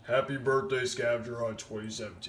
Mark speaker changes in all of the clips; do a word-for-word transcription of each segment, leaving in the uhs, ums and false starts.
Speaker 1: Happy birthday, Scavenger Hunt twenty seventeen.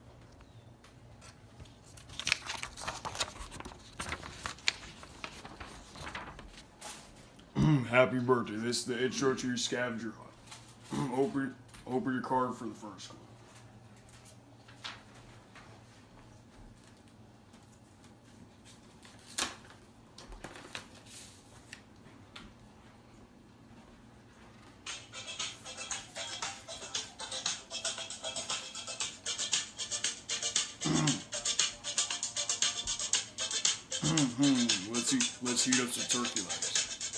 Speaker 1: Happy birthday. This is the intro to your Scavenger Hunt. open, open your card for the first one. Mm-hmm. Let's eat, let's heat up some turkey legs.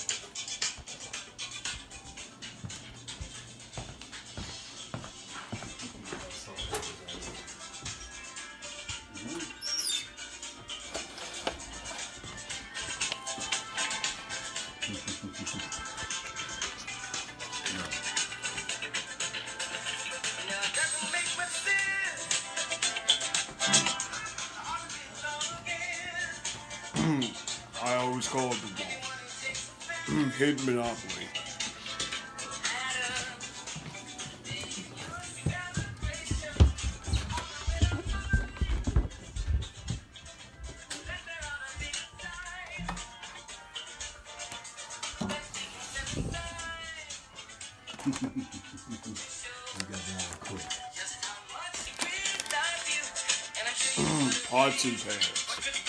Speaker 1: I always call it the ball. Hidden Monopoly. Pots and pans.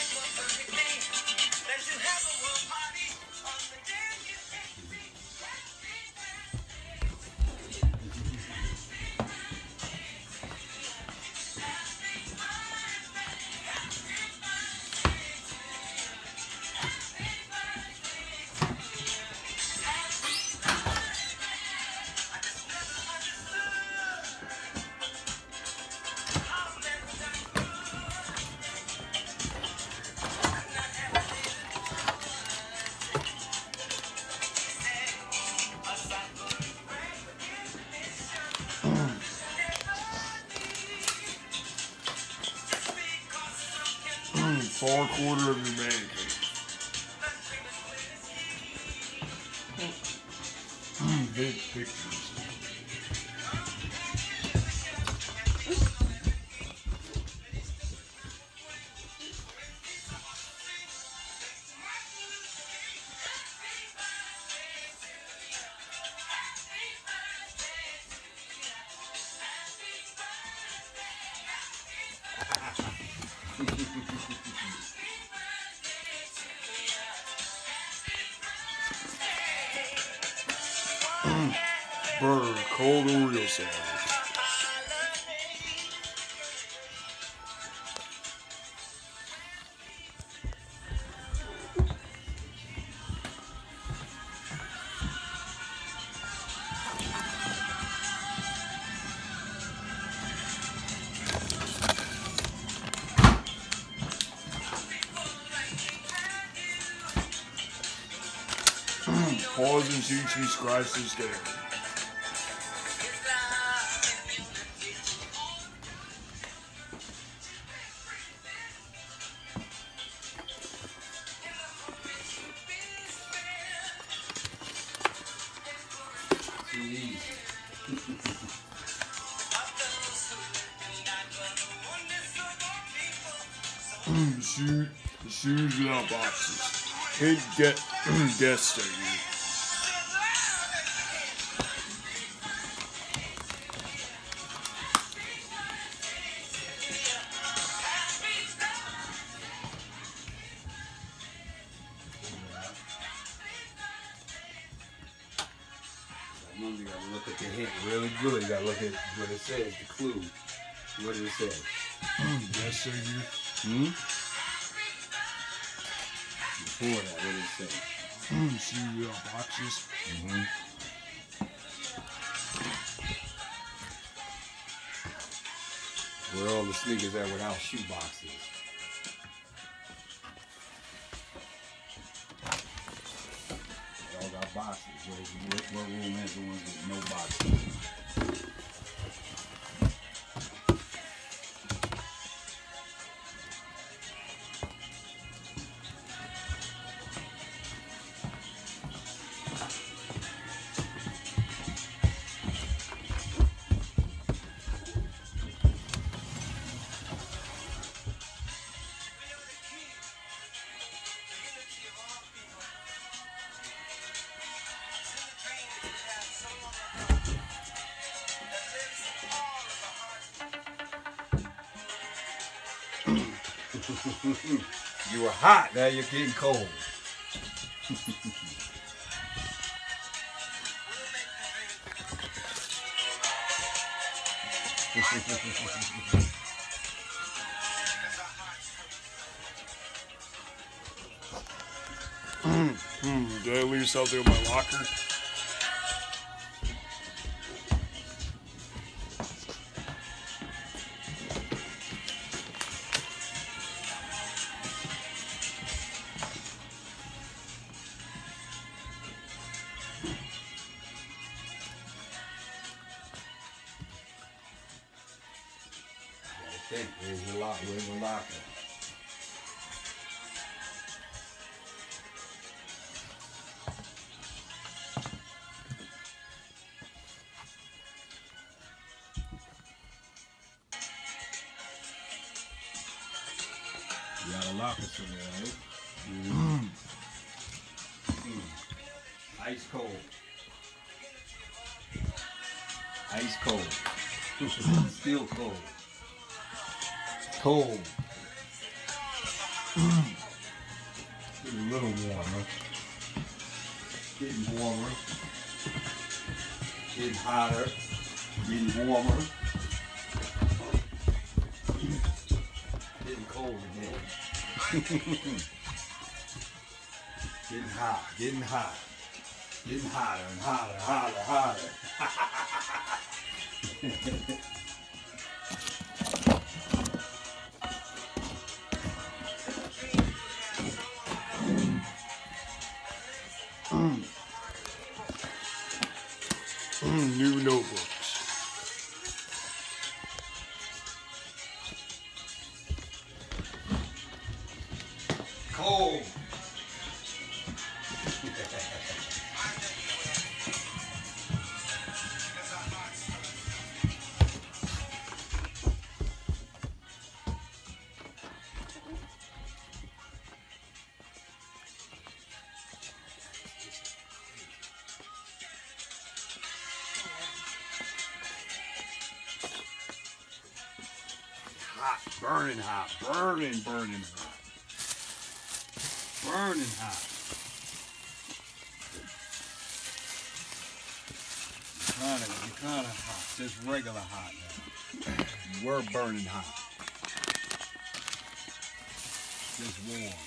Speaker 1: Far quarter of your man cave. Hit pictures. Burr, cold Oreo sandwich. Pause and see she scratches his day. Shoot, shoes without boxes. Hit get guest statement.
Speaker 2: You gotta look at the hint really good. You gotta look at what it says, the clue. What did it say?
Speaker 1: Yes, sir.
Speaker 2: Hmm? Before that, what did it say?
Speaker 1: Shoe without boxes.
Speaker 2: Mm-hmm. Where all the sneakers at without shoe boxes? They all got boxes. What, what room has the ones with no boxes? You were hot, now you're getting cold.
Speaker 1: Hmm. Did I leave something in my locker?
Speaker 2: I think where's your lock? Where's your locker? You got a locker somewhere, right? Mm-hmm. Mm. Ice cold. Ice cold. Still cold. Cold. Getting a little warmer. Getting warmer. Getting hotter. Getting warmer. Getting cold again. Getting hot. Getting hot. Getting hotter and hotter, hotter, hotter.
Speaker 1: Mm. Mm, new notebooks.
Speaker 2: Cold.
Speaker 1: Hot, burning hot, burning, burning hot. Burning hot.
Speaker 2: You're kind of, you're kind of hot. Just regular hot now. You were burning hot. Just warm.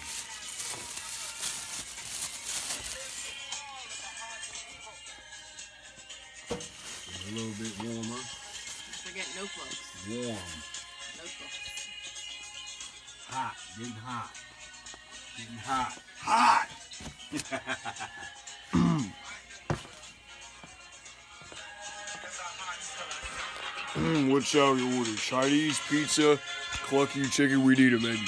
Speaker 2: Just a little bit warmer.
Speaker 3: Forget notebooks.
Speaker 2: Warm.
Speaker 3: Notebooks.
Speaker 2: Hot. Getting hot. Getting hot. Hot!
Speaker 1: Mm, what shall we order? Chinese, pizza, clucky chicken? We need a menu.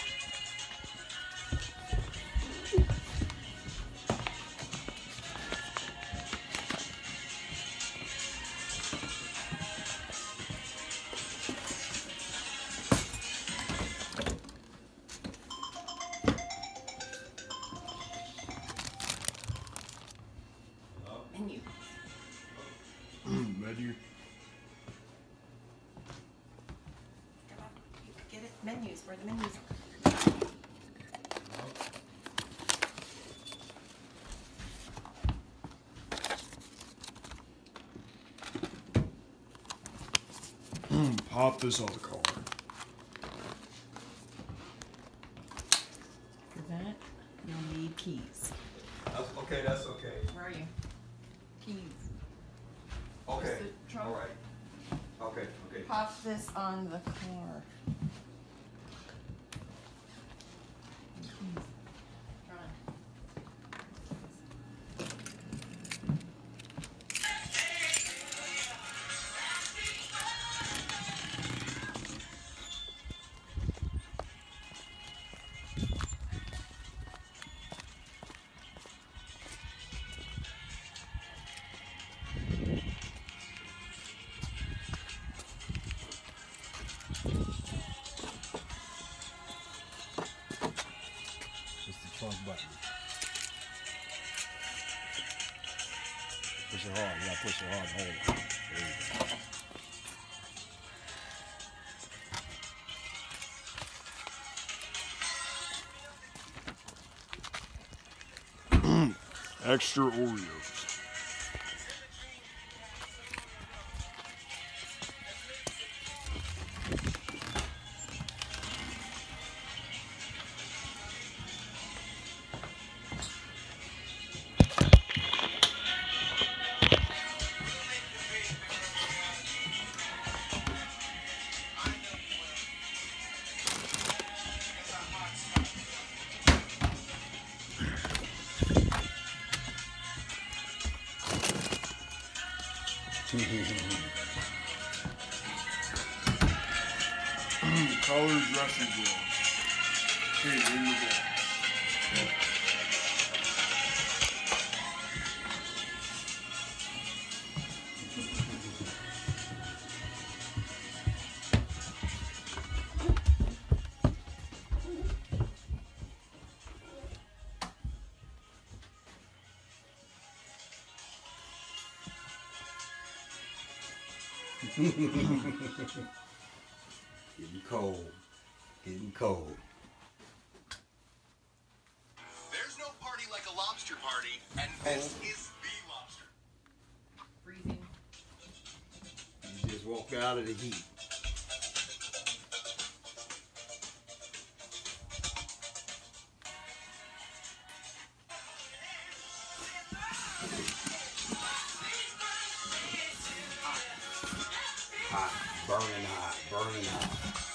Speaker 3: Menu.
Speaker 1: Mm, menu.
Speaker 3: Come on. Get it. Menus. Where are the menus?
Speaker 1: Mm, pop this on the car.
Speaker 3: For that, you'll need keys.
Speaker 2: That's okay, that's okay.
Speaker 3: Where are you? Keys.
Speaker 2: Okay.
Speaker 3: Just the trunk.
Speaker 2: All right. Okay, okay.
Speaker 3: Pop this on the car. Keys. Run.
Speaker 2: Just the trunk button. Push it hard. You gotta push it hard and hold it. There you go.
Speaker 1: extra Oreos. Collard dressing balls. Hey, in the ball.
Speaker 2: Getting cold. Getting cold.
Speaker 4: There's no party like a lobster party, and this is the lobster.
Speaker 3: Freezing.
Speaker 2: You just walked out of the heat. Hot, burning hot, burning hot.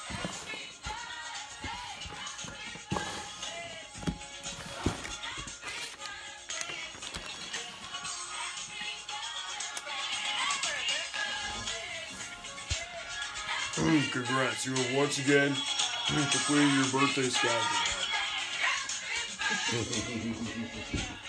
Speaker 1: Congrats, you have once again completed your birthday scavenger hunt.